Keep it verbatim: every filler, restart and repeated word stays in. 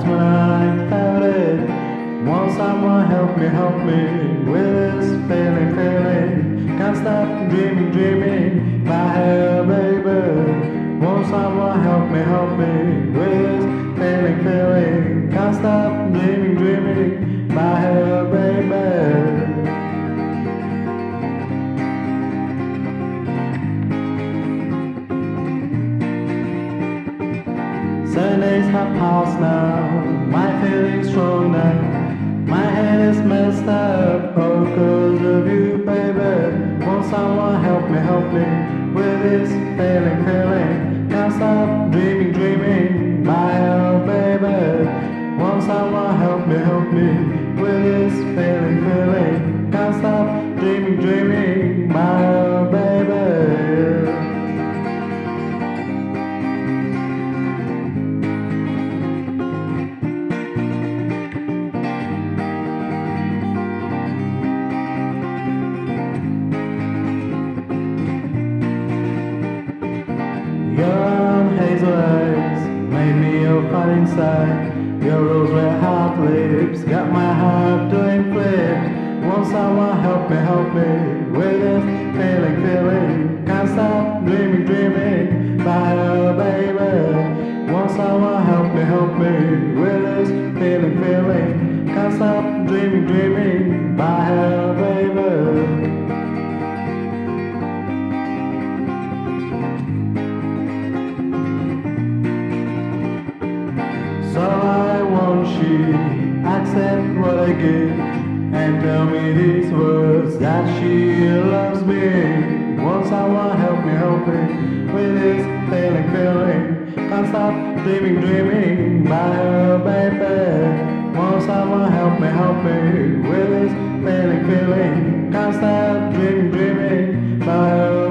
That's when I felt it. Want someone help me, help me with this feeling, feeling. Can't stop dreaming, dreaming by her, baby. Want someone help me, help me with this feeling, feeling. Can't stop dreaming, dreaming by her, baby. Sundays have passed now, my feeling's strong now. My head is messed up, all cause of you, baby. Want someone help me, help me with this feeling, feeling. Can't stop dreaming, dreaming by her, baby. Want someone help me, help me with this feeling, feeling. Can't stop dreaming, dreaming by her, baby. Your hazel eyes made me a fire inside. Your rose red hot lips got my heart doing flips. Want someone help me, help me with this feeling, feeling. Can't stop dreaming, dreaming by her, baby. Want someone help me, help me with this feeling, feeling. Can't stop dreaming, dreaming by her, baby. So I want she accept what I give and tell me these words that she loves me. Want someone help me, help me with this feeling, feeling. Can't stop dreaming, dreaming by her, baby. Want someone help me, help me with this feeling, feeling. Can't stop dreaming, dreaming by her.